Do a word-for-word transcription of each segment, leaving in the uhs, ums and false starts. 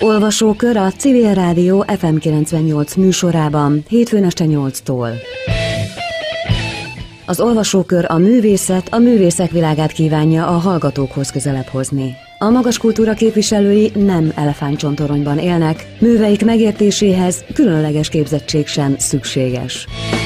Olvasókör a Civil Rádió ef em kilencvennyolc műsorában hétfőn este nyolctól. Az Olvasókör a művészet, a művészek világát kívánja a hallgatókhoz közelebb hozni. A magas kultúra képviselői nem elefántcsontoronyban élnek, műveik megértéséhez különleges képzettség sem szükséges.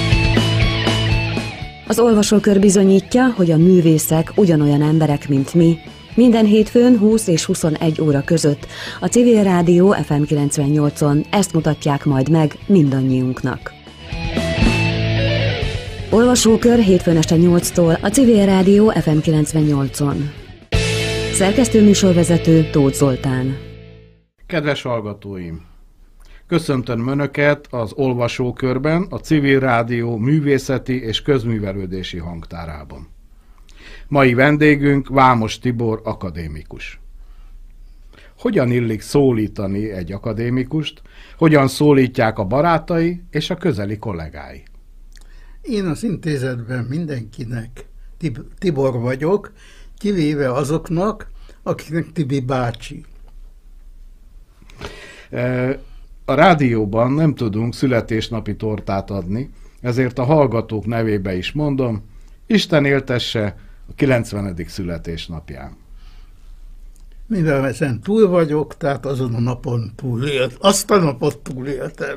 Az Olvasókör bizonyítja, hogy a művészek ugyanolyan emberek, mint mi. Minden hétfőn húsz és huszonegy óra között a Civil Rádió ef em kilencvennyolcon ezt mutatják majd meg mindannyiunknak. Olvasókör hétfőn este nyolctól a Civil Rádió ef em kilencvennyolcon. Szerkesztő műsorvezető Tóth Zoltán. Kedves hallgatóim! Köszöntöm Önöket az Olvasókörben, a Civil Rádió művészeti és közművelődési hangtárában. Mai vendégünk Vámos Tibor akadémikus. Hogyan illik szólítani egy akadémikust, hogyan szólítják a barátai és a közeli kollégái? Én az intézetben mindenkinek Tib- Tibor vagyok, kivéve azoknak, akiknek Tibi bácsi. A rádióban nem tudunk születésnapi tortát adni, ezért a hallgatók nevébe is mondom, Isten éltesse a kilencvenedik születésnapján. Mivel ezen túl vagyok, tehát azon a napon túlélt, azt a napot túléltem.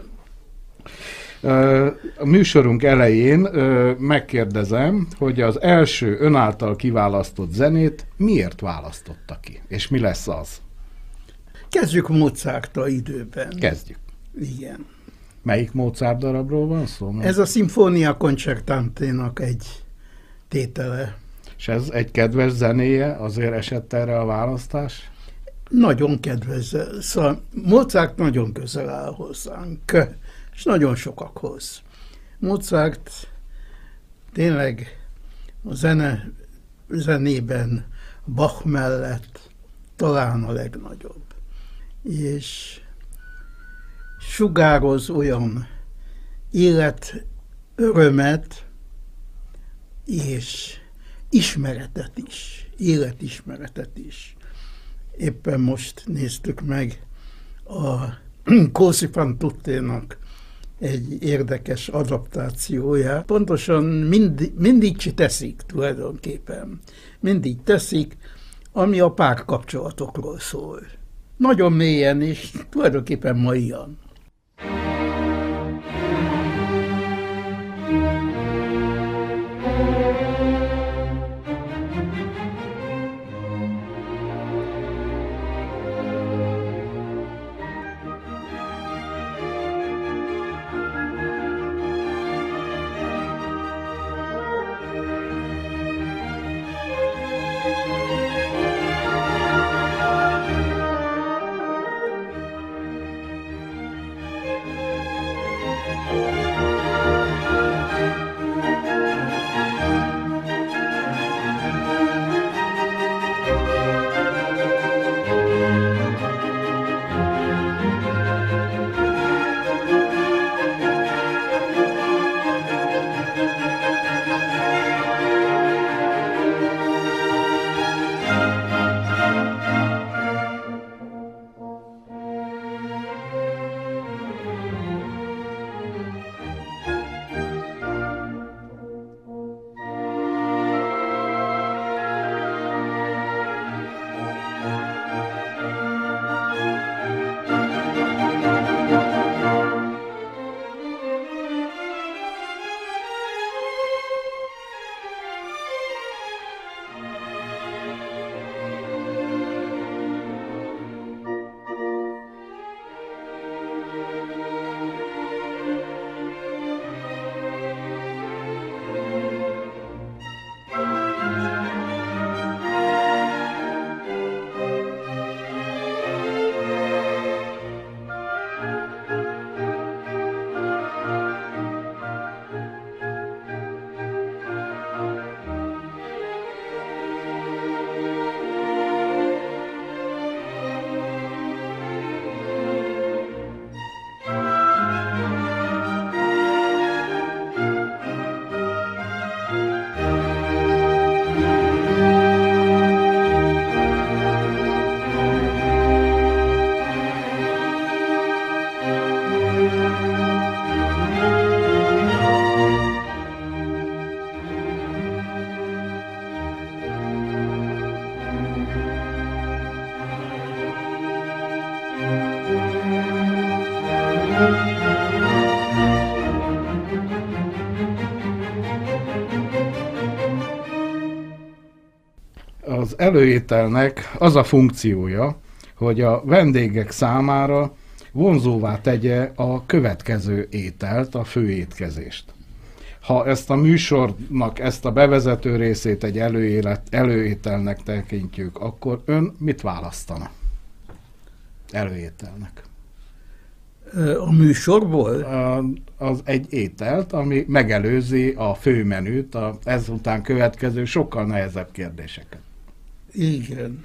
A műsorunk elején megkérdezem, hogy az első ön által kiválasztott zenét miért választotta ki, és mi lesz az? Kezdjük Mozarttal időben. Kezdjük. Igen. Melyik Mozart darabról van szó? Ez a Sinfonia Concertanténak egy tétele. És ez egy kedves zenéje, azért esett erre a választás? Nagyon kedves. Szóval Mozart nagyon közel áll hozzánk, és nagyon sokakhoz. Mozart tényleg a zene, zenében Bach mellett talán a legnagyobb. És sugároz olyan életörömet és ismeretet is, életismeretet is. Éppen most néztük meg a Cosi fan tutte-nak egy érdekes adaptációját. Pontosan mindig, mindig teszik tulajdonképpen. Mindig teszik, ami a párkapcsolatokról szól. Nagyon mélyen, és tulajdonképpen maian. Az előételnek az a funkciója, hogy a vendégek számára vonzóvá tegye a következő ételt, a főétkezést. Ha ezt a műsornak, ezt a bevezető részét egy előélet, előételnek tekintjük, akkor ön mit választana előételnek? A műsorból? A, az egy ételt, ami megelőzi a főmenüt, a ezután következő sokkal nehezebb kérdéseket. Igen.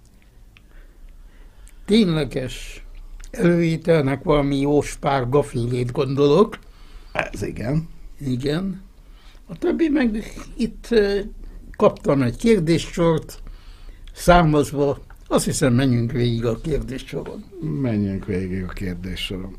Tényleges előételnek valami jó spárgafilét gondolok. Ez igen. Igen. A többi meg itt kaptam egy kérdéssort, számozva. Azt hiszem, menjünk végig a kérdéssoron. Menjünk végig a kérdéssoron.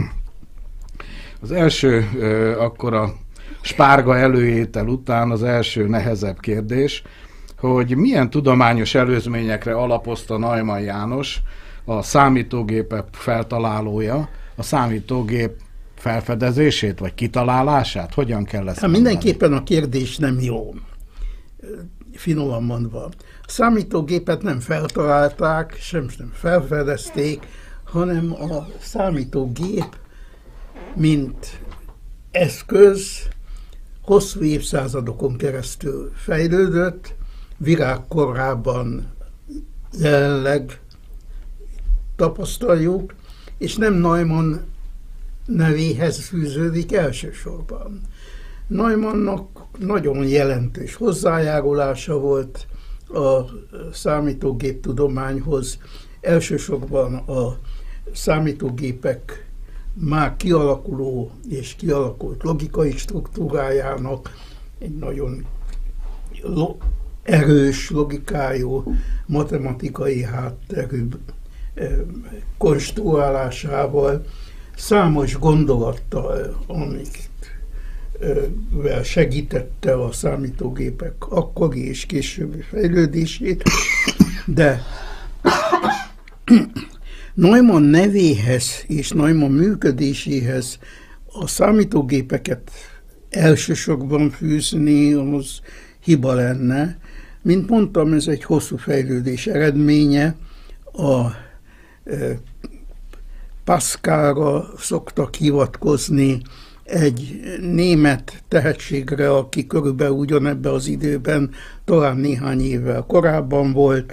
Az első, akkor a spárga előétel után az első nehezebb kérdés, hogy milyen tudományos előzményekre alapozta Neumann János, a számítógépek feltalálója, a számítógép felfedezését, vagy kitalálását? Hogyan kell ezt hát mindenképpen a kérdés nem jó. Finoman mondva. A számítógépet nem feltalálták, sem nem felfedezték, hanem a számítógép, mint eszköz, hosszú évszázadokon keresztül fejlődött, virágkorában jelenleg tapasztaljuk, és nem Neumann nevéhez fűződik elsősorban. Neumannnak nagyon jelentős hozzájárulása volt a számítógéptudományhoz, elsősorban a számítógépek már kialakuló és kialakult logikai struktúrájának egy nagyon lo- erős logikájú, matematikai hátterű konstruálásával, számos gondolattal, amikvel segítette a számítógépek akkori és későbbi fejlődését, de Neumann nevéhez és Neumann működéséhez a számítógépeket elsősorban fűzni, az hiba lenne. Mint mondtam, ez egy hosszú fejlődés eredménye. A Pascalra szoktak hivatkozni, egy német tehetségre, aki körülbelül ugyanebben az időben, talán néhány évvel korábban volt,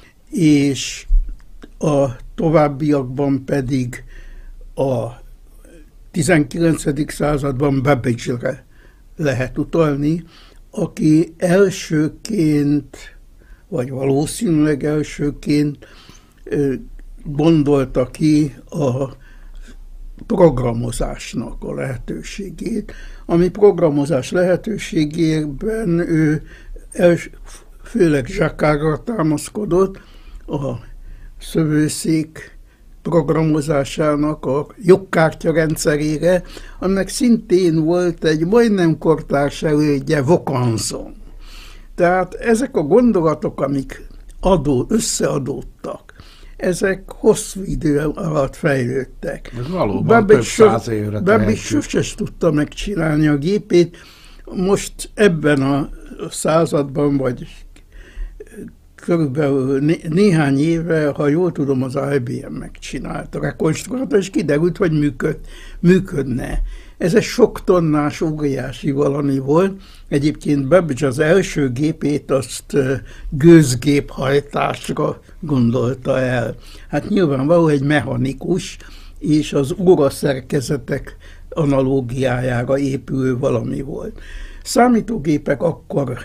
és a továbbiakban pedig a tizenkilencedik században Babbage-re lehet utalni, aki elsőként, vagy valószínűleg elsőként gondolta ki a programozásnak a lehetőségét, ami programozás lehetőségében ő els, főleg Jacquardra támaszkodott, a szövőszék programozásának a jogkártya rendszerére, aminek szintén volt egy majdnem kortárs elődje, Vaucanson. Tehát ezek a gondolatok, amik adó, összeadódtak, ezek hosszú idő alatt fejlődtek. Ez valóban több száz évre Babbage sosem tudta megcsinálni a gépét. Most ebben a században, vagy körülbelül né- néhány éve, ha jól tudom, az I B M megcsinálta, rekonstruálta, és kiderült, hogy működ, működne. Ez egy sok tonnás, óriási valami volt. Egyébként Babbage az első gépét azt gőzgéphajtásra gondolta el. Hát nyilvánvaló egy mechanikus, és az óraszerkezetek analógiájára épülő valami volt. Számítógépek akkor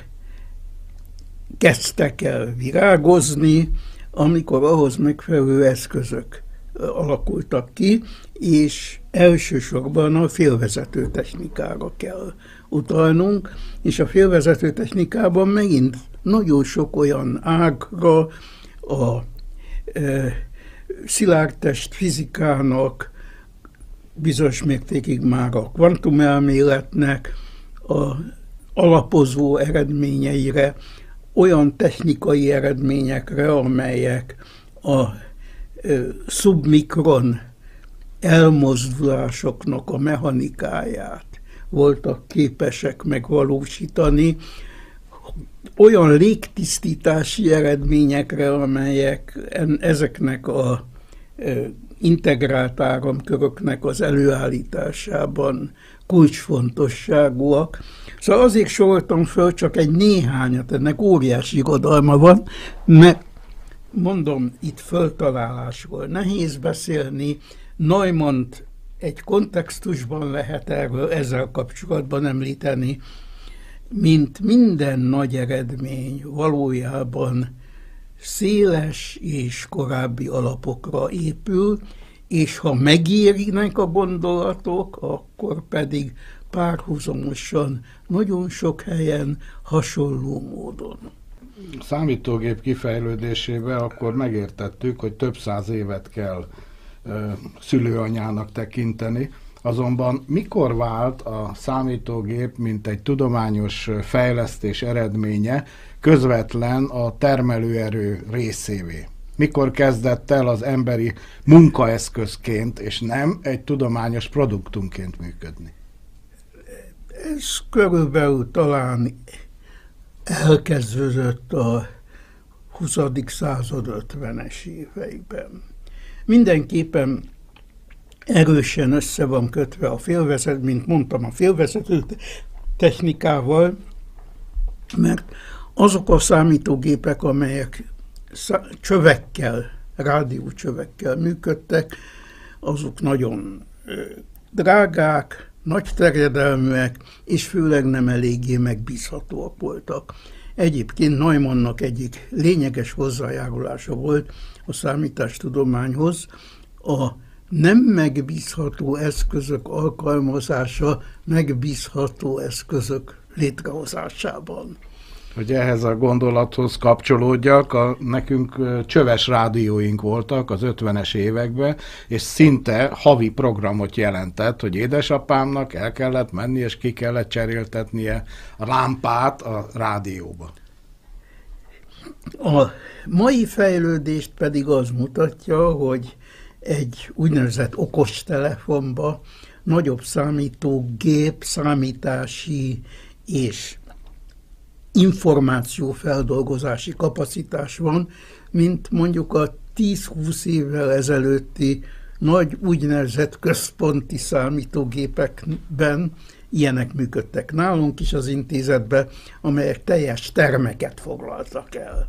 kezdtek el virágozni, amikor ahhoz megfelelő eszközök alakultak ki, és elsősorban a félvezető technikára kell utalnunk, és a félvezető technikában megint nagyon sok olyan ágra, a e, szilárdtest fizikának, bizonyos mértékig már a kvantumelméletnek a alapozó eredményeire, olyan technikai eredményekre, amelyek a e, szubmikron elmozdulásoknak a mechanikáját voltak képesek megvalósítani, olyan légtisztítási eredményekre, amelyek ezeknek a integrált áramköröknek az előállításában kulcsfontosságúak. Szóval azért soroltam föl csak egy néhányat, ennek óriási irodalma van, mert mondom, itt föltalálásról nehéz beszélni, Neumannt egy kontextusban lehet erről ezzel kapcsolatban említeni, mint minden nagy eredmény valójában széles és korábbi alapokra épül, és ha megérinek a gondolatok, akkor pedig párhuzamosan nagyon sok helyen hasonló módon. Számítógép kifejlődésével akkor megértettük, hogy több száz évet kell ö, szülőanyának tekinteni, azonban mikor vált a számítógép, mint egy tudományos fejlesztés eredménye közvetlen a termelőerő részévé? Mikor kezdett el az emberi munkaeszközként, és nem egy tudományos produktumként működni? Ez körülbelül talán elkezdődött a huszadik század ötvenes éveiben. Mindenképpen erősen össze van kötve a félvezető, mint mondtam, a félvezető technikával, mert azok a számítógépek, amelyek csövekkel, rádiócsövekkel működtek, azok nagyon drágák, nagy terjedelműek, és főleg nem eléggé megbízhatóak voltak. Egyébként Neumannnak egyik lényeges hozzájárulása volt a számítástudományhoz a nem megbízható eszközök alkalmazása megbízható eszközök létrehozásában. Hogy ehhez a gondolathoz kapcsolódjak, a, nekünk csöves rádióink voltak az ötvenes években, és szinte havi programot jelentett, hogy édesapámnak el kellett menni, és ki kellett cseréltetnie a lámpát a rádióba. A mai fejlődést pedig az mutatja, hogy egy úgynevezett okostelefonba nagyobb számítógép, számítási és információfeldolgozási kapacitás van, mint mondjuk a tíz-húsz évvel ezelőtti nagy úgynevezett központi számítógépekben, ilyenek működtek nálunk is az intézetben, amelyek teljes termeket foglaltak el.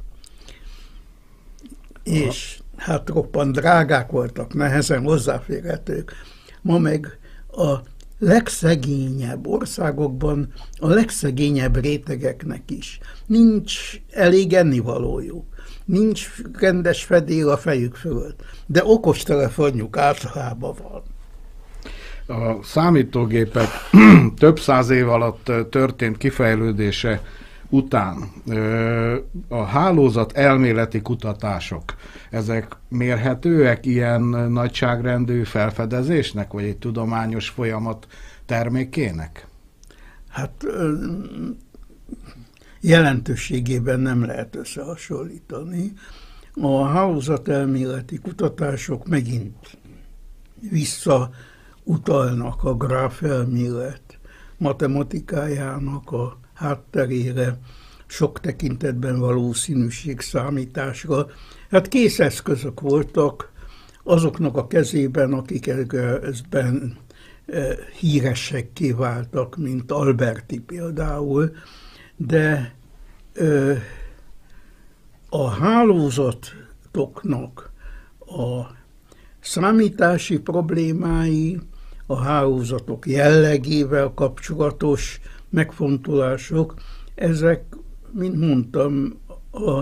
És hát roppant drágák voltak, nehezen hozzáférhetők. Ma meg a legszegényebb országokban a legszegényebb rétegeknek is nincs elég ennivalójuk, nincs rendes fedél a fejük fölött, de okostelefonjuk általában van. A számítógépek több száz év alatt történt kifejlődése után a hálózat elméleti kutatások, ezek mérhetőek ilyen nagyságrendű felfedezésnek, vagy egy tudományos folyamat termékének? Hát jelentőségében nem lehet összehasonlítani. A hálózatelméleti kutatások megint visszautalnak a gráfelmélet matematikájának a hátterére, sok tekintetben valószínűség számításra. Hát kész eszközök voltak azoknak a kezében, akik ezben híresekké váltak, mint Alberti például, de a hálózatoknak a számítási problémái, a hálózatok jellegével kapcsolatos megfontolások, ezek, mint mondtam, a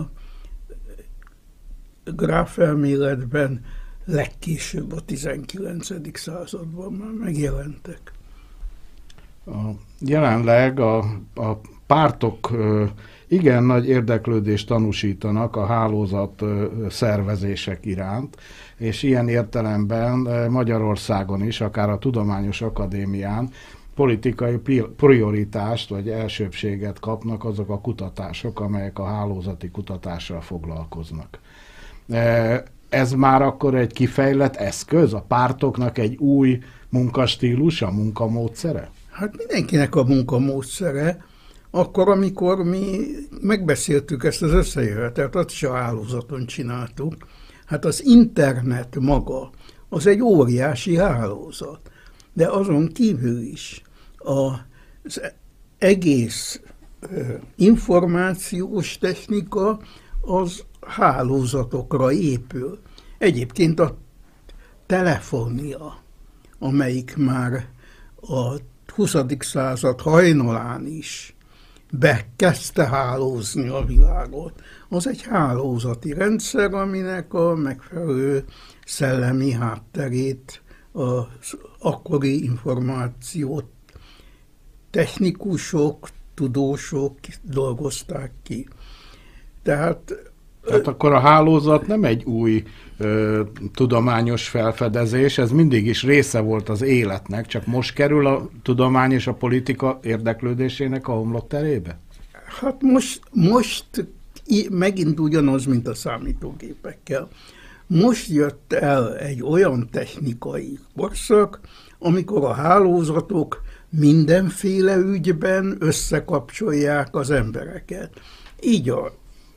gráfelméletben legkésőbb a tizenkilencedik században már megjelentek. A, jelenleg a, a pártok igen nagy érdeklődést tanúsítanak a hálózat szervezések iránt, és ilyen értelemben Magyarországon is, akár a Tudományos Akadémián politikai prioritást vagy elsőbbséget kapnak azok a kutatások, amelyek a hálózati kutatással foglalkoznak. Ez már akkor egy kifejlett eszköz, a pártoknak egy új munkastílusa, munkamódszere? Hát mindenkinek a munkamódszere, akkor, amikor mi megbeszéltük ezt az összejövetelt, azt is a hálózaton csináltuk, hát az internet maga, az egy óriási hálózat, de azon kívül is az egész információs technika az hálózatokra épül. Egyébként a telefonia, amelyik már a huszadik század hajnalán is bekezdte hálózni a világot, az egy hálózati rendszer, aminek a megfelelő szellemi hátterét az akkori információt technikusok, tudósok dolgozták ki. Tehát Tehát akkor a hálózat nem egy új ö, tudományos felfedezés, ez mindig is része volt az életnek, csak most kerül a tudomány és a politika érdeklődésének a homlokterébe? Hát most, most megint ugyanaz, mint a számítógépekkel. Most jött el egy olyan technikai korszak, amikor a hálózatok mindenféle ügyben összekapcsolják az embereket. Így a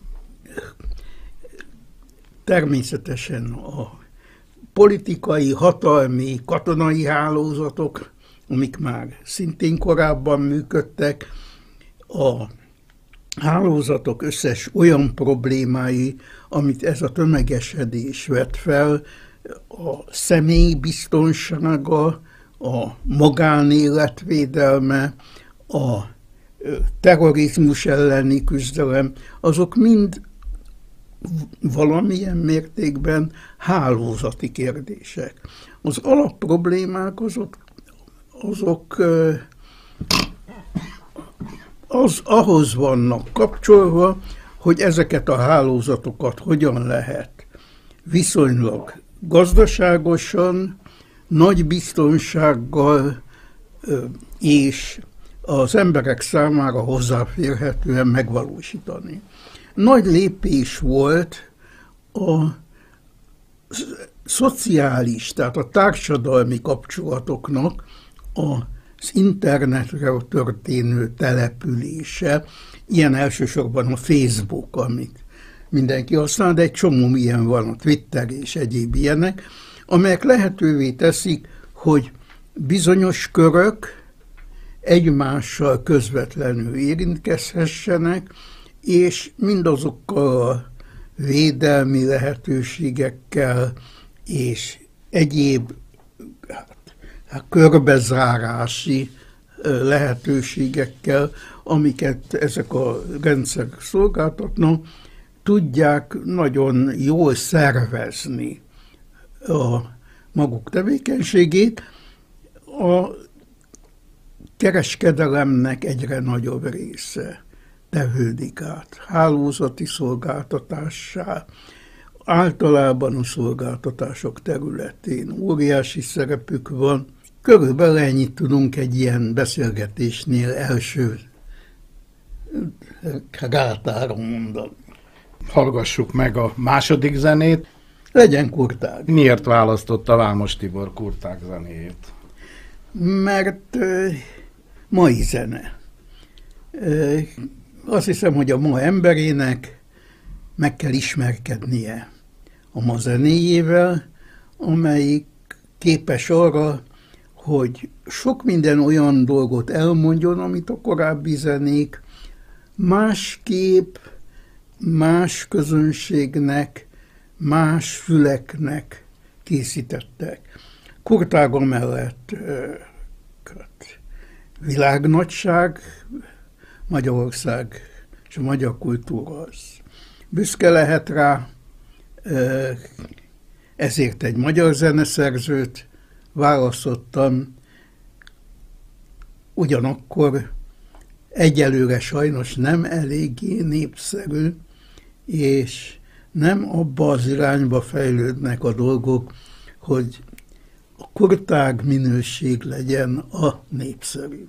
természetesen a politikai, hatalmi, katonai hálózatok, amik már szintén korábban működtek, a hálózatok összes olyan problémái, amit ez a tömegesedés vet fel, a személy biztonsága, a magánéletvédelme, a terrorizmus elleni küzdelem, azok mind valamilyen mértékben hálózati kérdések. Az alapproblémák azok, azok az, ahhoz vannak kapcsolva, hogy ezeket a hálózatokat hogyan lehet viszonylag gazdaságosan, nagy biztonsággal és az emberek számára hozzáférhetően megvalósítani. Nagy lépés volt a szociális, tehát a társadalmi kapcsolatoknak az internetre történő települése, ilyen elsősorban a Facebook, amit mindenki használ, de egy csomó ilyen van, a Twitter és egyéb ilyenek, amelyek lehetővé teszik, hogy bizonyos körök egymással közvetlenül érintkezhessenek, és mindazokkal a védelmi lehetőségekkel és egyéb hát, körbezárási lehetőségekkel, amiket ezek a rendszerek szolgáltatnak, tudják nagyon jól szervezni a maguk tevékenységét. A kereskedelemnek egyre nagyobb része tevődik át hálózati szolgáltatássá, általában a szolgáltatások területén óriási szerepük van. Körülbelül ennyit tudunk egy ilyen beszélgetésnél első gátára mondani. Hallgassuk meg a második zenét. Legyen Kurtág. Miért választotta Vámos Tibor Kurtág zenéjét? Mert uh, mai zene. Uh, azt hiszem, hogy a ma emberének meg kell ismerkednie a ma zenéjével, amelyik képes arra, hogy sok minden olyan dolgot elmondjon, amit a korábbi zenék másképp, más közönségnek, más füleknek készítettek. Kurtág mellett uh, világnagyság, Magyarország és a magyar kultúra az büszke lehet rá, ezért egy magyar zeneszerzőt választottam, ugyanakkor egyelőre sajnos nem eléggé népszerű, és nem abba az irányba fejlődnek a dolgok, hogy a Kurtág minőség legyen a népszerű.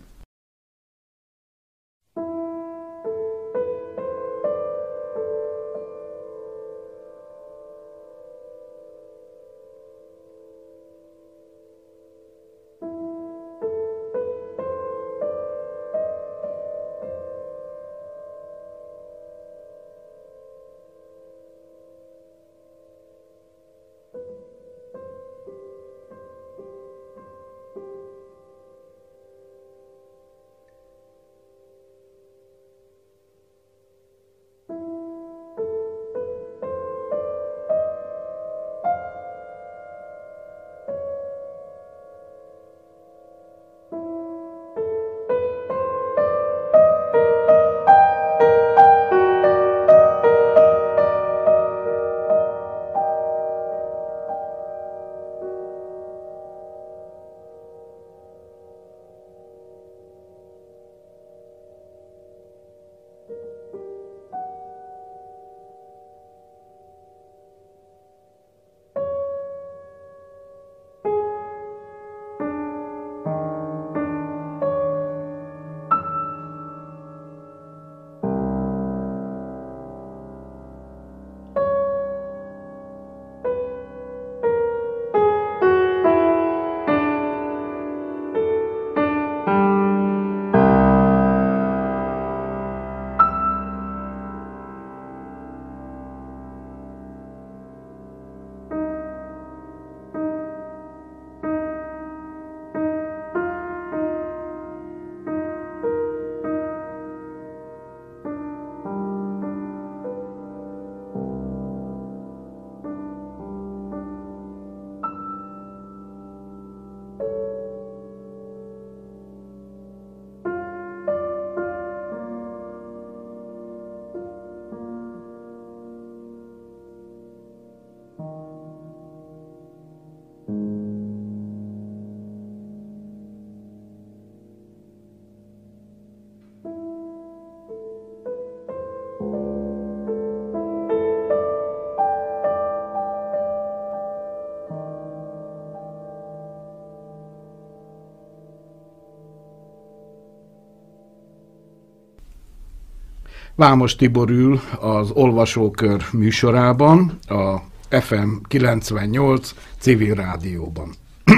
Vámos Tibor ül az Olvasókör műsorában, a ef em kilencvennyolc civil rádióban.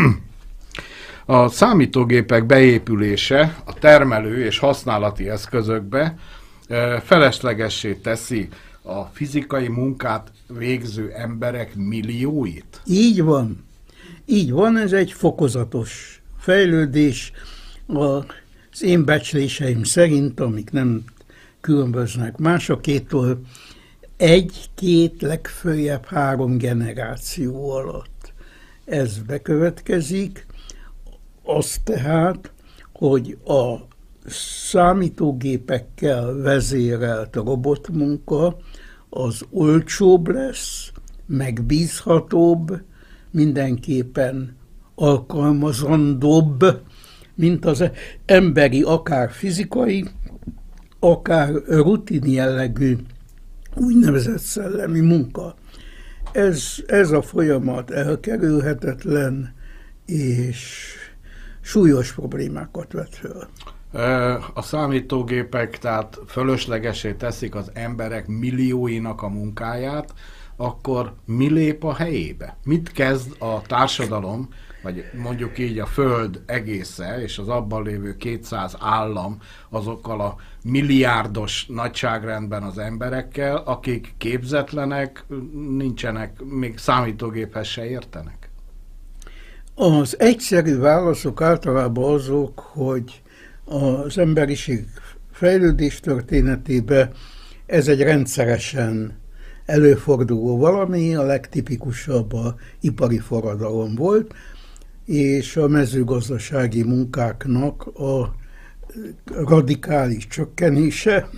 A számítógépek beépülése a termelő és használati eszközökbe feleslegessé teszi a fizikai munkát végző emberek millióit? Így van. Így van, ez egy fokozatos fejlődés. Az én becsléseim szerint, amik nem különböznek másokétól, egy-két, legföljebb három generáció alatt ez bekövetkezik. Az tehát, hogy a számítógépekkel vezérelt robotmunka az olcsóbb lesz, megbízhatóbb, mindenképpen alkalmazandóbb, mint az emberi, akár fizikai, akár rutin jellegű úgynevezett szellemi munka. Ez, ez a folyamat elkerülhetetlen, és súlyos problémákat vet föl. A számítógépek tehát fölöslegesé teszik az emberek millióinak a munkáját, akkor mi lép a helyébe? Mit kezd a társadalom, vagy mondjuk így a Föld egésze, és az abban lévő kétszáz állam azokkal a milliárdos nagyságrendben az emberekkel, akik képzetlenek, nincsenek, még számítógéphez se értenek? Az egyszerű válaszok általában azok, hogy az emberiség fejlődés történetében ez egy rendszeresen előforduló valami, a legtipikusabb a ipari forradalom volt, és a mezőgazdasági munkáknak a radikális csökkenése.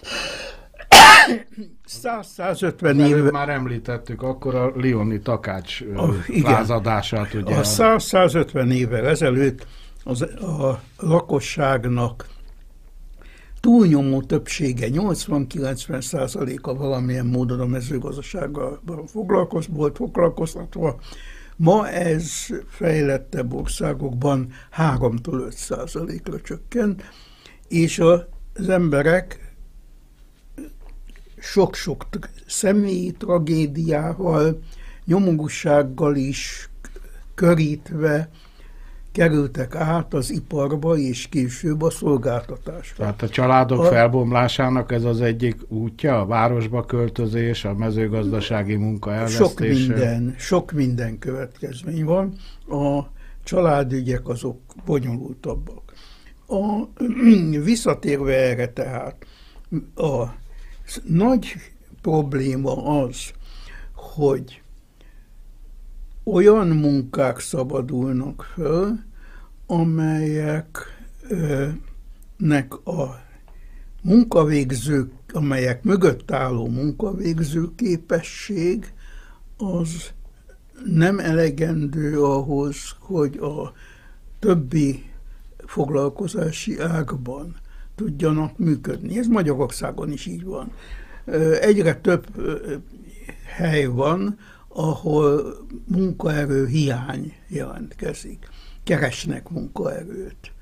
száz-százötven éve... Már említettük akkor a Lioni Takács lázadását. Ugye? A száz-százötven évvel ezelőtt az, a lakosságnak túlnyomó többsége, nyolcvan-kilencven százaléka valamilyen módon a mezőgazdasággal foglalkoz, volt foglalkoztatva. Ma ez fejlettebb országokban háromtól öt százalékra csökkent, és az emberek sok-sok személyi tragédiával, nyomorúsággal is körítve kerültek át az iparba, és később a szolgáltatásba. Tehát a családok a... felbomlásának ez az egyik útja, a városba költözés, a mezőgazdasági munka elvesztése? Sok minden, sok minden következmény van. A családügyek azok bonyolultabbak. A, visszatérve erre tehát, a nagy probléma az, hogy olyan munkák szabadulnak föl, amelyeknek a munkavégzők, amelyek mögött álló munkavégző képesség az nem elegendő ahhoz, hogy a többi foglalkozási ágban tudjanak működni. Ez Magyarországon is így van. Egyre több hely van, ahol munkaerő hiány jelentkezik. Keresnek munkaerőt.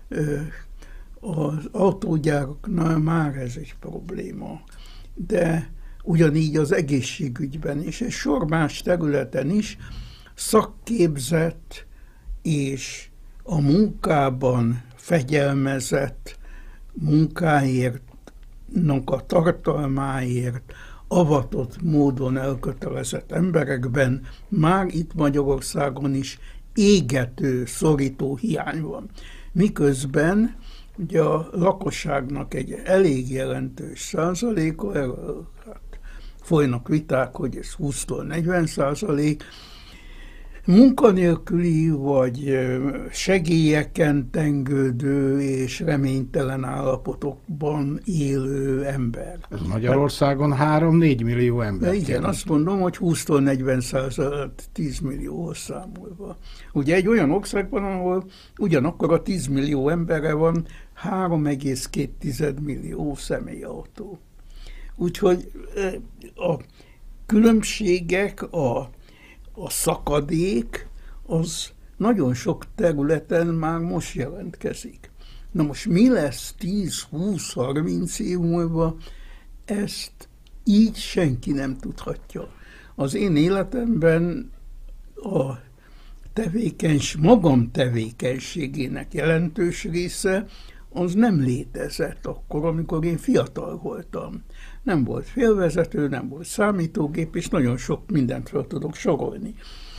Az autógyáraknál már ez egy probléma. De ugyanígy az egészségügyben és egy sor más területen is szakképzett és a munkában fegyelmezett munkáért, a tartalmáért avatott módon elkötelezett emberekben már itt Magyarországon is égető, szorító hiány van. Miközben ugye a lakosságnak egy elég jelentős százaléka, erről hát folynak viták, hogy ez húsztól negyven százalék, munkanélküli vagy segélyeken tengődő és reménytelen állapotokban élő ember. Ez Magyarországon három-négy millió ember. De igen, jelent. Azt mondom, hogy húsztól negyven százalék tíz millióhoz számolva. Ugye egy olyan országban, ahol ugyanakkor a tíz millió emberre van három egész két millió személyautó. Úgyhogy a különbségek, a A szakadék az nagyon sok területen már most jelentkezik. Na most mi lesz tíz, húsz, harminc év múlva, ezt így senki nem tudhatja. Az én életemben a tevékenys, magam tevékenységének jelentős része az nem létezett akkor, amikor én fiatal voltam. Nem volt félvezető, nem volt számítógép, és nagyon sok mindent fel tudok sorolni.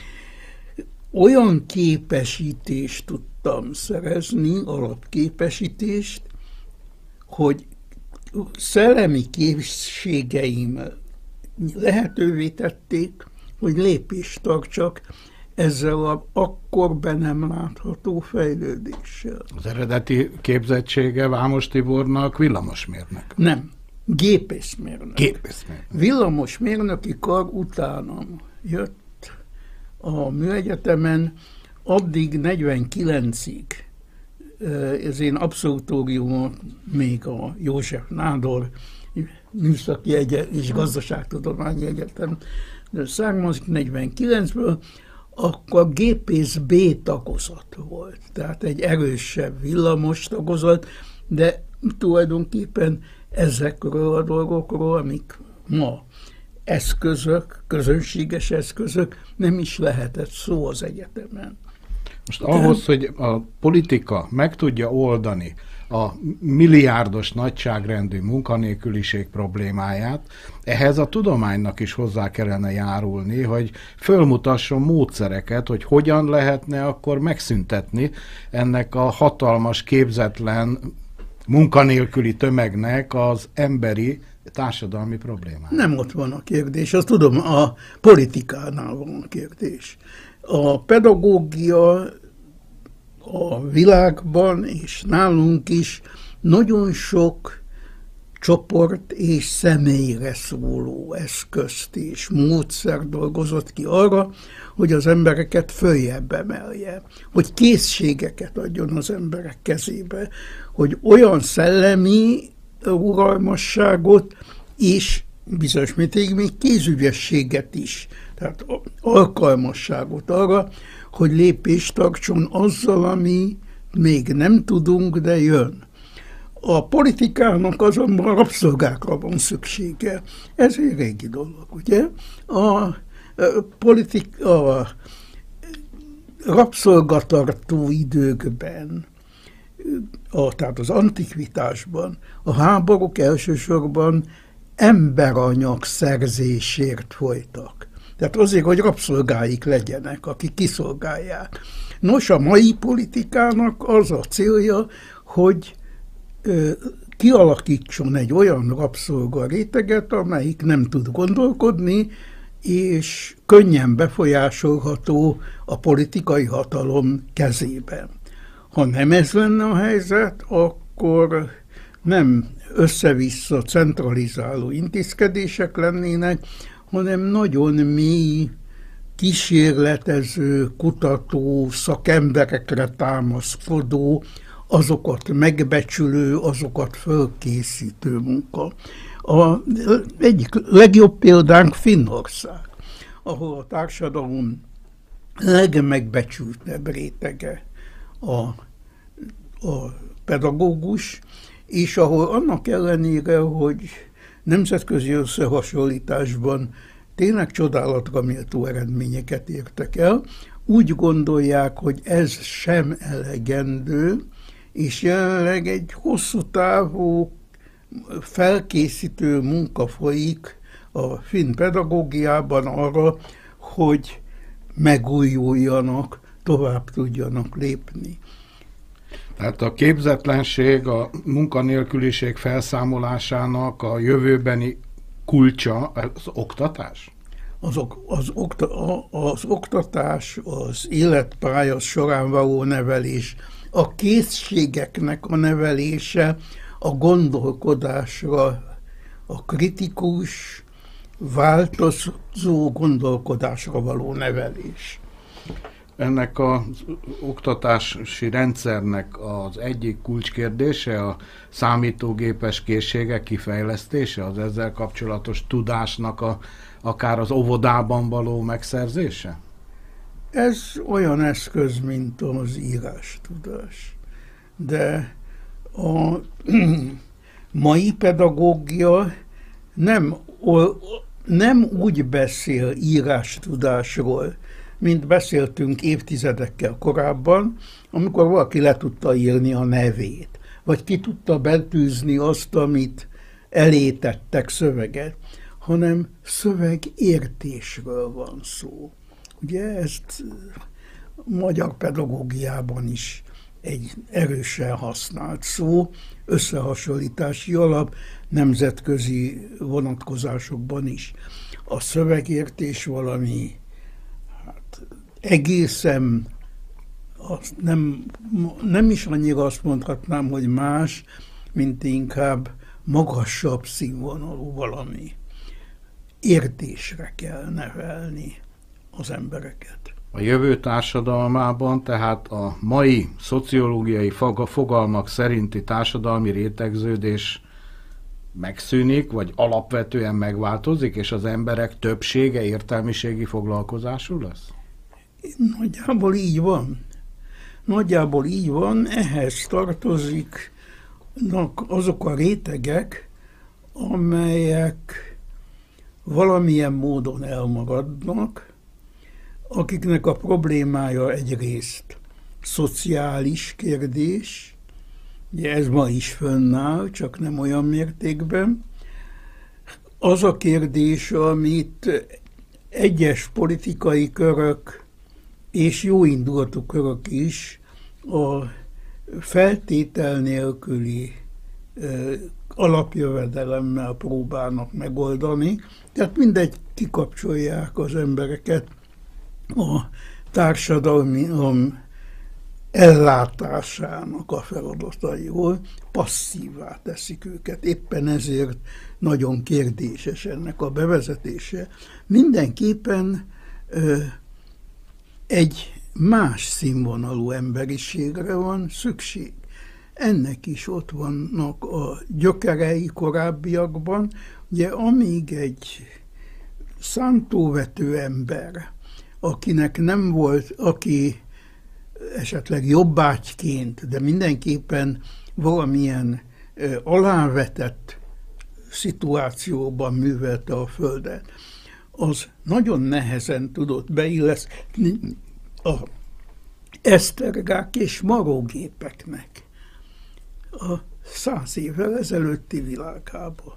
Olyan képesítést tudtam szerezni, alapképesítést, hogy szellemi készségeim lehetővé tették, hogy lépést tartsak ezzel a akkor be nem látható fejlődéssel. Az eredeti képzettsége Vámos Tibornak villamosmérnök. Nem, gépészmérnök. Gépészmérnök. Villamosmérnöki kar utánam jött a műegyetemen, addig negyvenkilencig az én abszolutóriumot még a József Nádor Műszaki Egye- és Gazdaságtudományi Egyetem származik negyvenkilencből, akkor gépész B tagozat volt, tehát egy erősebb villamos tagozat, de tulajdonképpen ezekről a dolgokról, amik ma eszközök, közönséges eszközök, nem is lehetett szó az egyetemen. Most ahhoz, hogy a politika meg tudja oldani a milliárdos nagyságrendű munkanélküliség problémáját, ehhez a tudománynak is hozzá kellene járulni, hogy fölmutasson módszereket, hogy hogyan lehetne akkor megszüntetni ennek a hatalmas, képzetlen munkanélküli tömegnek az emberi társadalmi problémája. Nem ott van a kérdés, azt tudom, a politikánál van a kérdés. A pedagógia a világban és nálunk is nagyon sok csoport és személyre szóló eszközt és módszer dolgozott ki arra, hogy az embereket följebb emelje, hogy készségeket adjon az emberek kezébe, hogy olyan szellemi rugalmasságot és bizonyos mértékig még kézügyességet is, tehát alkalmasságot arra, hogy lépést tartson azzal, ami még nem tudunk, de jön. A politikának azonban rabszolgákra van szüksége. Ez egy régi dolog, ugye? A, politik, a rabszolgatartó időkben, a, tehát az antikvitásban, a háborúk elsősorban emberanyag szerzésért folytak. Tehát azért, hogy rabszolgáik legyenek, akik kiszolgálják. Nos, a mai politikának az a célja, hogy ö, kialakítson egy olyan rabszolga réteget, amelyik nem tud gondolkodni, és könnyen befolyásolható a politikai hatalom kezében. Ha nem ez lenne a helyzet, akkor nem össze-vissza centralizáló intézkedések lennének, hanem nagyon mély, kísérletező, kutató, szakemberekre támaszkodó, azokat megbecsülő, azokat fölkészítő munka. A egyik legjobb példánk Finnország, ahol a társadalom legmegbecsültebb rétege a, a pedagógus, és ahol annak ellenére, hogy nemzetközi összehasonlításban tényleg csodálatra méltó eredményeket értek el, úgy gondolják, hogy ez sem elegendő, és jelenleg egy hosszú távú felkészítő munka folyik a finn pedagógiában arra, hogy megújuljanak, tovább tudjanak lépni. Tehát a képzetlenség, a munkanélküliség felszámolásának a jövőbeni kulcsa az oktatás? Az, az, okta, az oktatás, az életpálya során való nevelés, a készségeknek a nevelése, a gondolkodásra, a kritikus, változó gondolkodásra való nevelés. Ennek az oktatási rendszernek az egyik kulcskérdése a számítógépes készségek kifejlesztése, az ezzel kapcsolatos tudásnak a, akár az óvodában való megszerzése? Ez olyan eszköz, mint az írástudás. De a mai pedagógia nem, nem úgy beszél írástudásról, mint beszéltünk évtizedekkel korábban, amikor valaki le tudta írni a nevét, vagy ki tudta betűzni azt, amit elétettek szöveget, hanem szövegértésről van szó. Ugye ezt magyar pedagógiában is egy erősen használt szó, összehasonlítási alap, nemzetközi vonatkozásokban is. A szövegértés valami hát, egészen azt nem, nem is annyira azt mondhatnám, hogy más, mint inkább magasabb színvonalú valami. Értésre kell nevelni az embereket. A jövő társadalmában, tehát a mai szociológiai fogalmak szerinti társadalmi rétegződés megszűnik, vagy alapvetően megváltozik, és az emberek többsége értelmiségi foglalkozású lesz? Nagyjából így van. Nagyjából így van, ehhez tartozik azok a rétegek, amelyek valamilyen módon elmaradnak, akiknek a problémája egyrészt szociális kérdés, ugye ez ma is fönnáll, csak nem olyan mértékben. Az a kérdés, amit egyes politikai körök és jóindulatú körök is a feltétel nélküli alapjövedelemmel próbálnak megoldani. Tehát mindegy, kikapcsolják az embereket a társadalom ellátásának a feladatairól, passzívvá teszik őket. Éppen ezért nagyon kérdéses ennek a bevezetése. Mindenképpen ö, egy más színvonalú emberiségre van szükség. Ennek is ott vannak a gyökerei korábbiakban. Ugye amíg egy szántóvető ember, akinek nem volt, aki esetleg jobbágyként, de mindenképpen valamilyen ö, alávetett szituációban művelte a földet, az nagyon nehezen tudott beilleszkedni a esztergák és marógépeknek a száz évvel ezelőtti világába.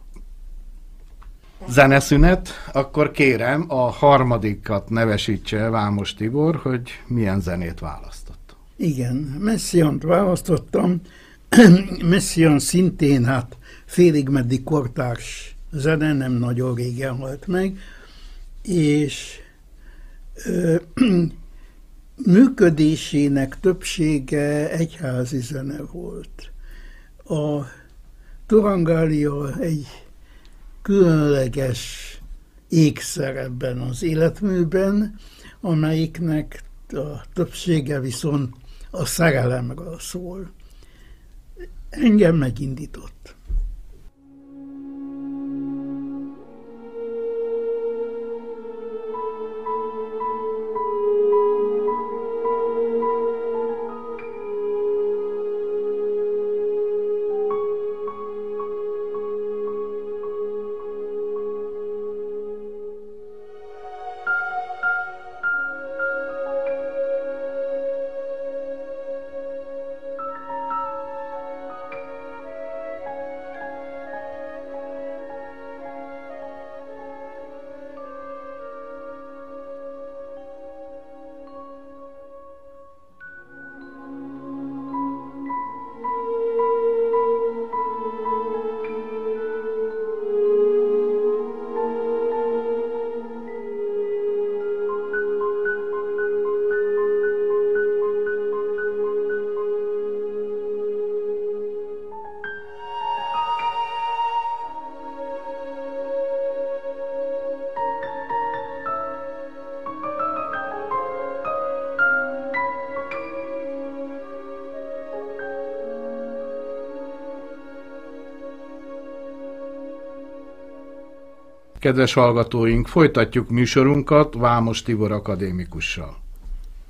Zeneszünet, akkor kérem a harmadikat nevesítse Vámos Tibor, hogy milyen zenét választott. Igen, Messiant választottam. Messiaen szintén hát félig meddig kortárs zene, nem nagyon régen halt meg, és ö, működésének többsége egyházi zene volt. A Turangália egy különleges ékszer ebben az életműben, amelyiknek a többsége viszont a szerelemről szól. Engem megindított. Kedves hallgatóink, folytatjuk műsorunkat Vámos Tibor akadémikussal.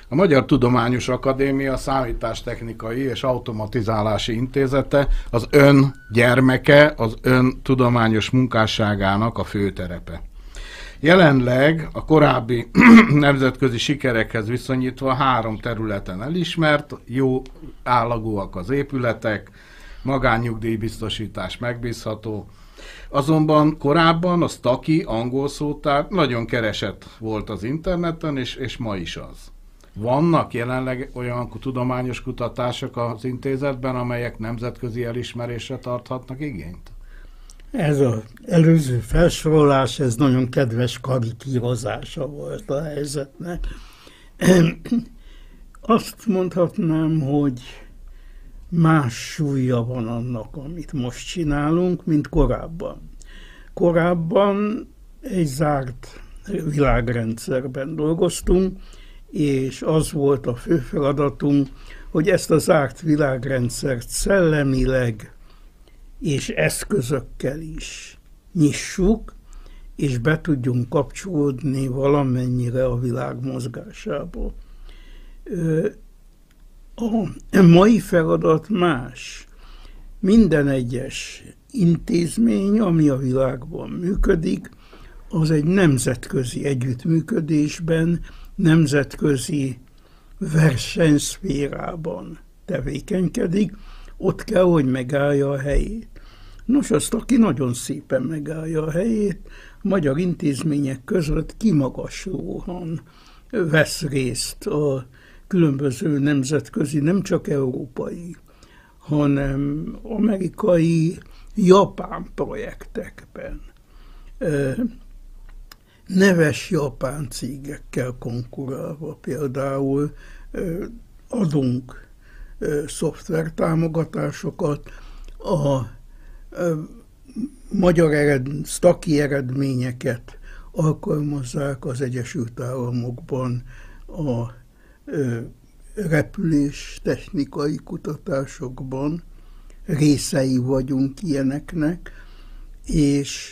A Magyar Tudományos Akadémia Számítástechnikai és Automatizálási Intézete az ön gyermeke, az ön tudományos munkásságának a főterepe. Jelenleg a korábbi nemzetközi sikerekhez viszonyítva három területen elismert, jó állagúak az épületek, magánnyugdíjbiztosítás megbízható. Azonban korábban a Staki angol szótár nagyon keresett volt az interneten, és, és ma is az. Vannak jelenleg olyan tudományos kutatások az intézetben, amelyek nemzetközi elismerésre tarthatnak igényt? Ez az előző felsorolás, ez nagyon kedves karikírozása volt a helyzetnek. Azt mondhatnám, hogy más súlya van annak, amit most csinálunk, mint korábban. Korábban egy zárt világrendszerben dolgoztunk, és az volt a fő feladatunk, hogy ezt a zárt világrendszert szellemileg és eszközökkel is nyissuk, és be tudjunk kapcsolódni valamennyire a világ mozgásába. A mai feladat más. Minden egyes intézmény, ami a világban működik, az egy nemzetközi együttműködésben, nemzetközi versenyszférában tevékenykedik, ott kell, hogy megállja a helyét. Nos, azt, aki nagyon szépen megállja a helyét, a magyar intézmények között kimagaslóan vesz részt a különböző nemzetközi, nem csak európai, hanem amerikai, japán projektekben. Neves japán cégekkel konkurálva például adunk szoftvertámogatásokat, a magyar ered, Staki eredményeket alkalmazzák az Egyesült Államokban a repülés technikai kutatásokban, részei vagyunk ilyeneknek, és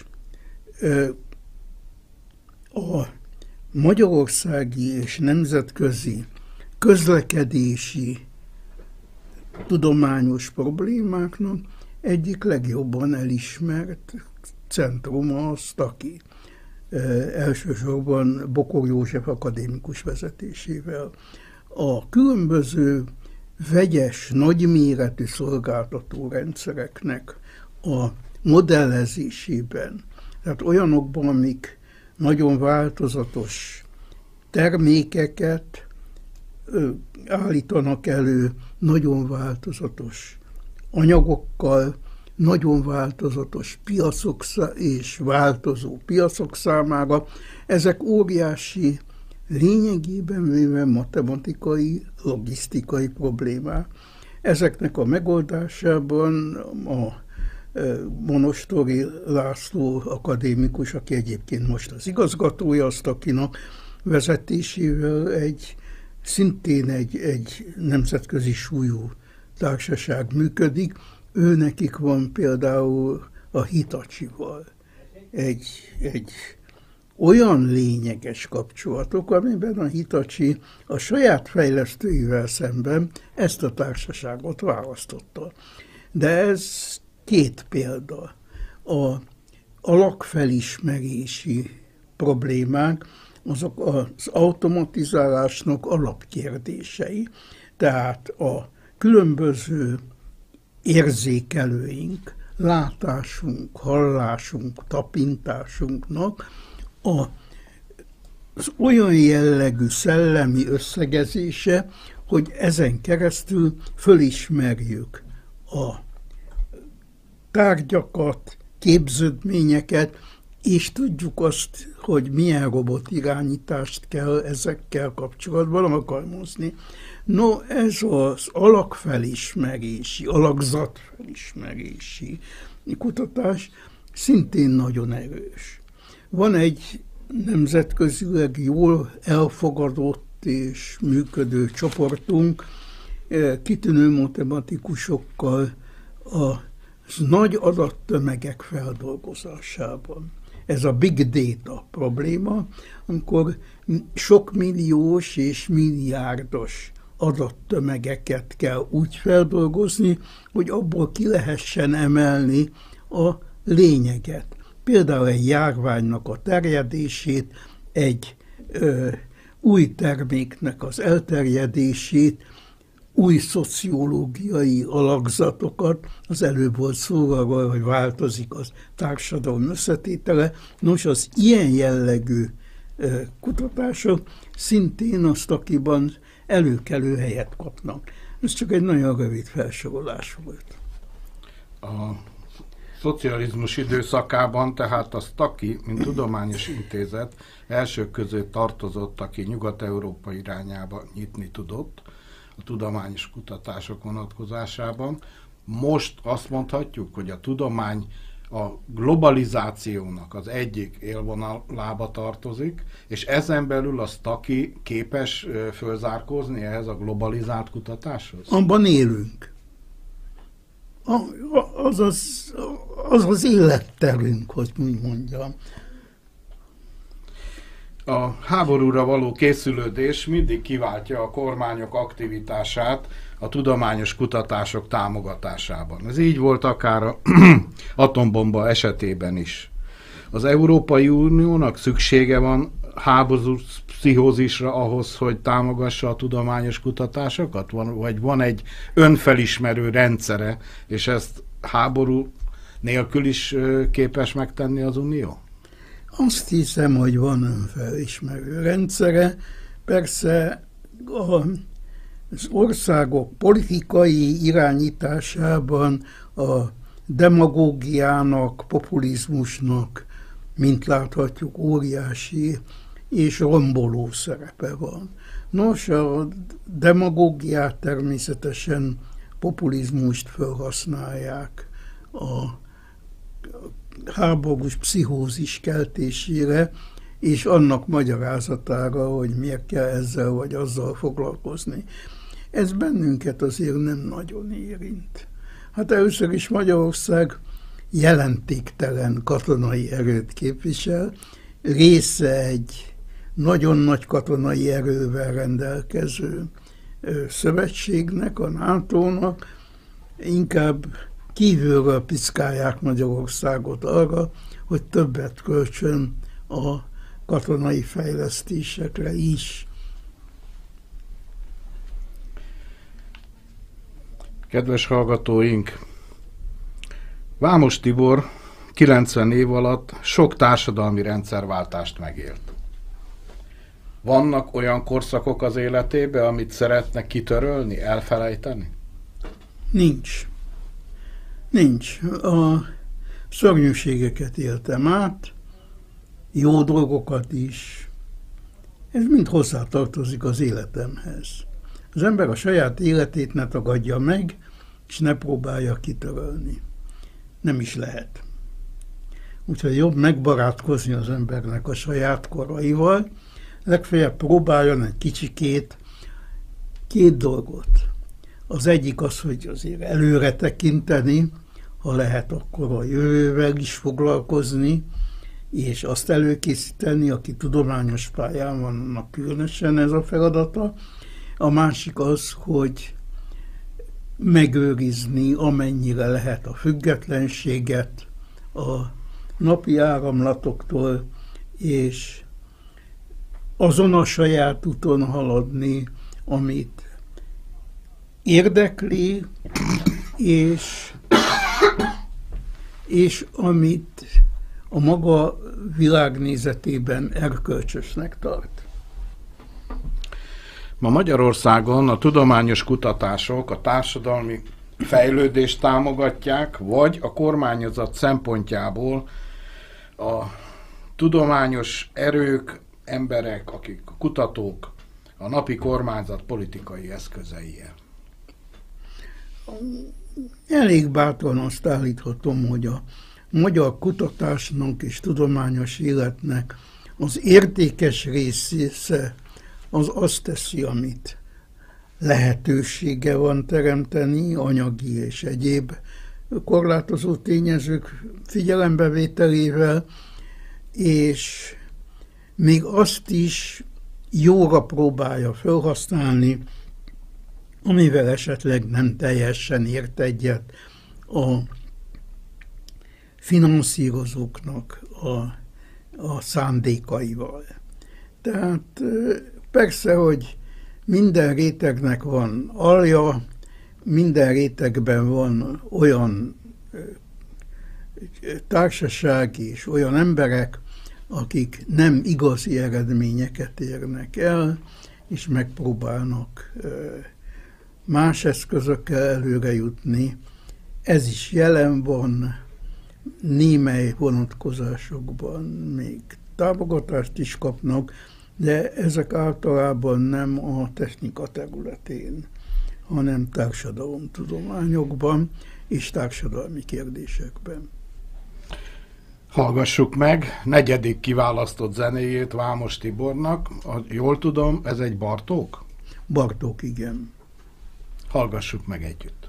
a magyarországi és nemzetközi közlekedési tudományos problémáknak egyik legjobban elismert centruma a Staki. Elsősorban Bokor József akadémikus vezetésével. A különböző vegyes, nagyméretű szolgáltató rendszereknek a modellezésében, tehát olyanokban, amik nagyon változatos termékeket ö, állítanak elő, nagyon változatos anyagokkal, nagyon változatos piacok és változó piacok számára. Ezek óriási, lényegében véve matematikai, logisztikai problémák. Ezeknek a megoldásában a Monostori László akadémikus, aki egyébként most az igazgatója a Stakinak, vezetésével egy, szintén egy, egy nemzetközi súlyú társaság működik. Ő nekik van például a Hitachival egy, egy olyan lényeges kapcsolatok, amiben a Hitachi a saját fejlesztőivel szemben ezt a társaságot választotta. De ez két példa. A alakfelismerési problémák, azok az automatizálásnak alapkérdései, tehát a különböző érzékelőink, látásunk, hallásunk, tapintásunknak a, az olyan jellegű szellemi összegezése, hogy ezen keresztül fölismerjük a tárgyakat, képződményeket, és tudjuk azt, hogy milyen robotirányítást kell ezekkel kapcsolatban alkalmazni. No, ez az alakfelismerési, alakzatfelismerési kutatás szintén nagyon erős. Van egy nemzetközileg jól elfogadott és működő csoportunk, kitűnő matematikusokkal a nagy adattömegek feldolgozásában. ez a big data probléma, amikor sok milliós és milliárdos adattömegeket kell úgy feldolgozni, hogy abból ki lehessen emelni a lényeget. Például egy járványnak a terjedését, egy ö, új terméknek az elterjedését, új szociológiai alakzatokat, az előbb volt szó arról, hogy változik az társadalom összetétele. Nos, az ilyen jellegű ö, kutatások szintén a sztakiban előkelő helyet kapnak. Ez csak egy nagyon rövid felsorolás volt. A szocializmus időszakában tehát a sztaki, mint tudományos intézet elsők között tartozott, aki Nyugat-Európa irányába nyitni tudott a tudományos kutatások vonatkozásában. Most azt mondhatjuk, hogy a tudomány a globalizációnak az egyik élvonalába tartozik, és ezen belül a sztaki képes fölzárkózni ehhez a globalizált kutatáshoz? Abban élünk. A, az, az, az az életterünk, hogy úgy mondjam. A háborúra való készülődés mindig kiváltja a kormányok aktivitását a tudományos kutatások támogatásában. Ez így volt akár az atombomba esetében is. Az Európai Uniónak szüksége van háborús pszichózisra ahhoz, hogy támogassa a tudományos kutatásokat? Van, vagy van egy önfelismerő rendszere, és ezt háború nélkül is képes megtenni az Unió? Azt hiszem, hogy van önfelismerő rendszere. Persze az országok politikai irányításában a demagógiának, populizmusnak, mint láthatjuk, óriási és romboló szerepe van. Nos, a demagógiát természetesen populizmust felhasználják a háborús pszichózis keltésére, és annak magyarázatára, hogy miért kell ezzel vagy azzal foglalkozni. Ez bennünket azért nem nagyon érint. Hát először is Magyarország jelentéktelen katonai erőt képvisel, része egy nagyon nagy katonai erővel rendelkező szövetségnek, a nátónak, inkább kívülről piszkálják Magyarországot arra, hogy többet költsön a katonai fejlesztésekre is. Kedves hallgatóink! Vámos Tibor kilencven év alatt sok társadalmi rendszerváltást megélt. Vannak olyan korszakok az életében, amit szeretne kitörölni, elfelejteni? Nincs. Nincs. A szörnyűségeket éltem át, jó dolgokat is. Ez mind hozzátartozik az életemhez. Az ember a saját életét ne tagadja meg, és ne próbálja kitörölni. Nem is lehet. Úgyhogy jobb megbarátkozni az embernek a saját koraival, legfeljebb próbáljon egy kicsikét két dolgot. Az egyik az, hogy azért előre tekinteni, ha lehet, akkor a jövővel is foglalkozni, és azt előkészíteni, aki tudományos pályán van, annak különösen ez a feladata. A másik az, hogy megőrizni amennyire lehet a függetlenséget a napi áramlatoktól, és azon a saját úton haladni, amit érdekli, és, és amit a maga világnézetében erkölcsösnek tart. Ma Magyarországon a tudományos kutatások a társadalmi fejlődést támogatják, vagy a kormányzat szempontjából a tudományos erők, emberek, akik kutatók, a napi kormányzat politikai eszközeie. Elég bátran azt állíthatom, hogy a magyar kutatásnak és tudományos életnek az értékes része az azt teszi, amit lehetősége van teremteni, anyagi és egyéb korlátozó tényezők figyelembevételével, és még azt is jóra próbálja felhasználni, amivel esetleg nem teljesen ért egyet a finanszírozóknak a, a szándékaival. Tehát persze, hogy minden rétegnek van alja, minden rétegben van olyan társaság és olyan emberek, akik nem igazi eredményeket érnek el, és megpróbálnak más eszközökkel előre jutni. Ez is jelen van, némely vonatkozásokban még támogatást is kapnak, de ezek általában nem a technika területén, hanem társadalomtudományokban és társadalmi kérdésekben. Hallgassuk meg negyedik kiválasztott zenéjét Vámos Tibornak. Jól tudom, ez egy Bartók? Bartók, igen. Hallgassuk meg együtt.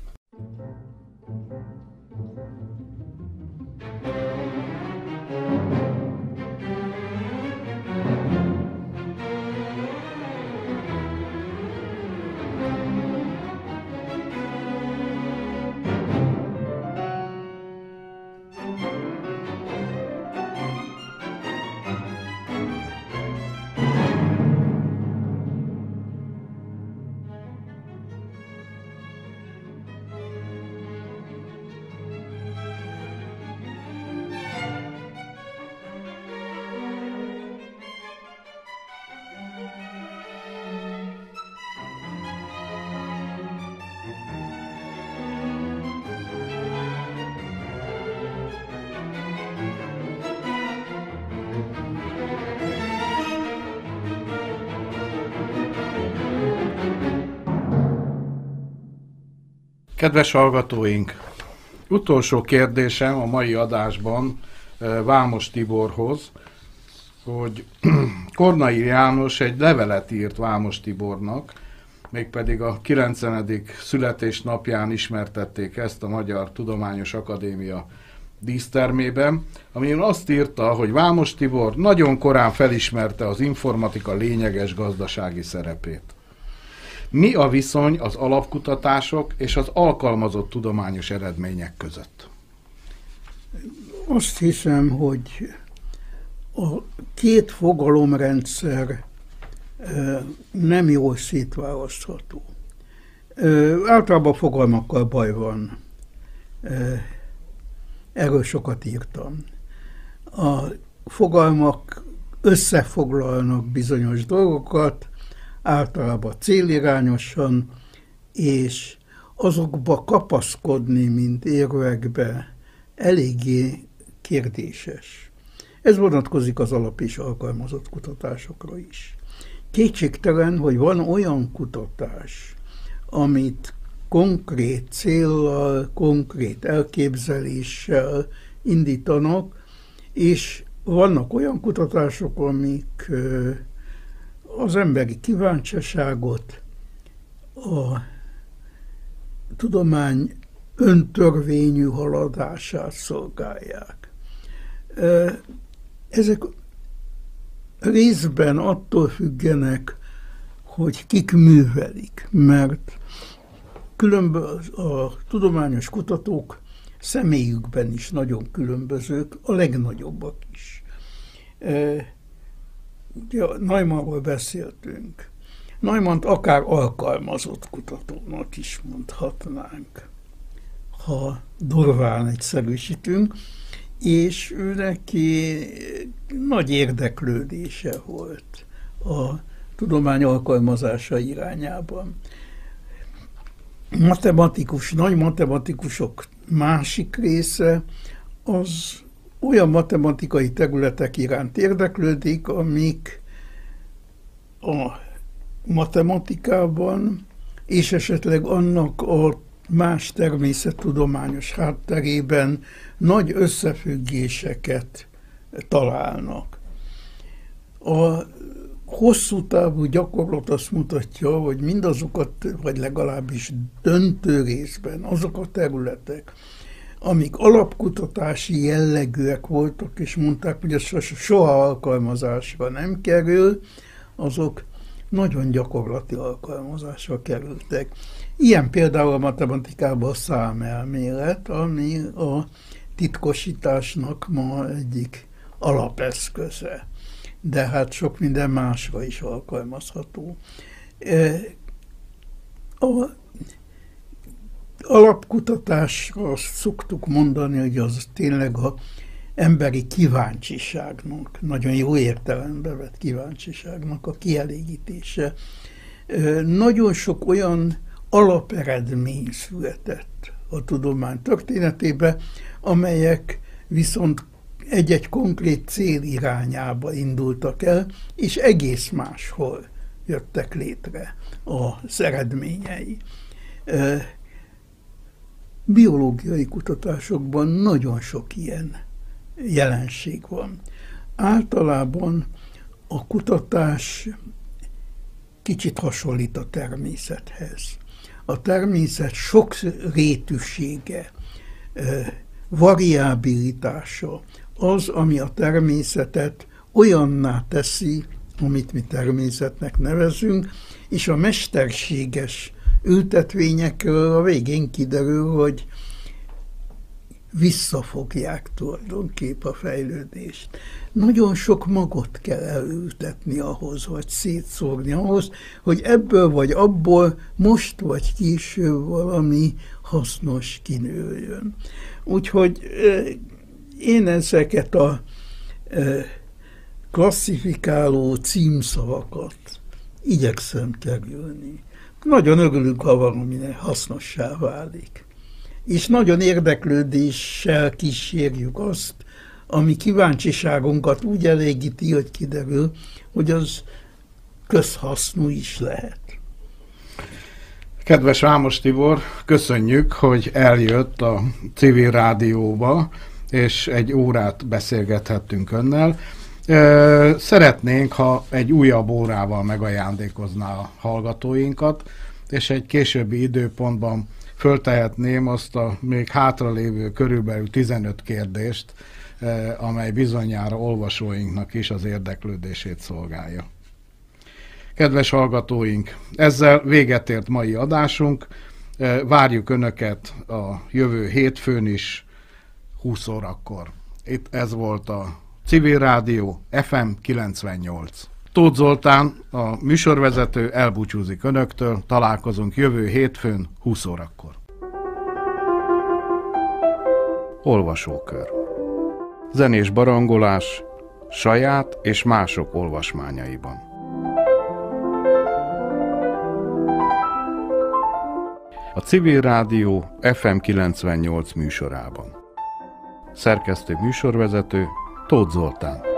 Kedves hallgatóink, utolsó kérdésem a mai adásban Vámos Tiborhoz, hogy Kornai János egy levelet írt Vámos Tibornak, mégpedig a kilencvenedik születésnapján ismertették ezt a Magyar Tudományos Akadémia dísztermében, amin azt írta, hogy Vámos Tibor nagyon korán felismerte az informatika lényeges gazdasági szerepét. Mi a viszony az alapkutatások és az alkalmazott tudományos eredmények között? Azt hiszem, hogy a két fogalomrendszer nem jól szétválasztható. Általában fogalmakkal baj van. Erről sokat írtam. A fogalmak összefoglalnak bizonyos dolgokat, általában célirányosan, és azokba kapaszkodni, mint érvekbe, eléggé kérdéses. Ez vonatkozik az alap- és alkalmazott kutatásokra is. Kétségtelen, hogy van olyan kutatás, amit konkrét céllal, konkrét elképzeléssel indítanak, és vannak olyan kutatások, amik az emberi kíváncsiságot, a tudomány öntörvényű haladását szolgálják. Ezek részben attól függenek, hogy kik művelik, mert különböző, a tudományos kutatók személyükben is nagyon különbözők, a legnagyobbak is. Ugye Neumannról beszéltünk. Neumannt akár alkalmazott kutatónak is mondhatnánk, ha durván egyszerűsítünk, és ő neki nagy érdeklődése volt a tudomány alkalmazása irányában. Matematikus, nagy matematikusok másik része az olyan matematikai területek iránt érdeklődik, amik a matematikában és esetleg annak a más természettudományos hátterében nagy összefüggéseket találnak. A hosszú távú gyakorlat azt mutatja, hogy mindazokat, vagy legalábbis döntő részben azok a területek, amik alapkutatási jellegűek voltak, és mondták, hogy ez soha alkalmazásra nem kerül, azok nagyon gyakorlati alkalmazásra kerültek. Ilyen például a matematikában a számelmélet, ami a titkosításnak ma egyik alapeszköze. De hát sok minden másra is alkalmazható. A alapkutatásra azt szoktuk mondani, hogy az tényleg az emberi kíváncsiságnak, nagyon jó értelembe vett kíváncsiságnak a kielégítése. Nagyon sok olyan alaperedmény született a tudomány történetében, amelyek viszont egy-egy konkrét cél irányába indultak el, és egész máshol jöttek létre az eredményei. Biológiai kutatásokban nagyon sok ilyen jelenség van. Általában a kutatás kicsit hasonlít a természethez. A természet sok rétűsége, variabilitása az, ami a természetet olyanná teszi, amit mi természetnek nevezünk, és a mesterséges ültetvényekről a végén kiderül, hogy visszafogják tulajdonképp a fejlődést. Nagyon sok magot kell elültetni ahhoz, vagy szétszórni ahhoz, hogy ebből vagy abból most vagy később valami hasznos kinőjön. Úgyhogy én ezeket a klasszifikáló címszavakat igyekszem kerülni. Nagyon örülünk, ha valami hasznossá válik. És nagyon érdeklődéssel kísérjük azt, ami kíváncsiságunkat úgy elégíti, hogy kiderül, hogy az közhasznú is lehet. Kedves Vámos Tibor, köszönjük, hogy eljött a Civil Rádióba, és egy órát beszélgethettünk önnel. Szeretnénk, ha egy újabb órával megajándékozná a hallgatóinkat, és egy későbbi időpontban föltehetném azt a még hátralévő körülbelül tizenöt kérdést, amely bizonyára olvasóinknak is az érdeklődését szolgálja. Kedves hallgatóink, ezzel véget ért mai adásunk. Várjuk Önöket a jövő hétfőn is, húsz órakor. Itt ez volt a Civil Rádió ef em kilencvennyolc. Tóth Zoltán, a műsorvezető, elbúcsúzik Önöktől. Találkozunk jövő hétfőn, húsz órakor. Olvasókör. Zenés barangolás saját és mások olvasmányaiban. A Civil Rádió ef em kilencvennyolc műsorában. Szerkesztő műsorvezető Tóth Zoltán.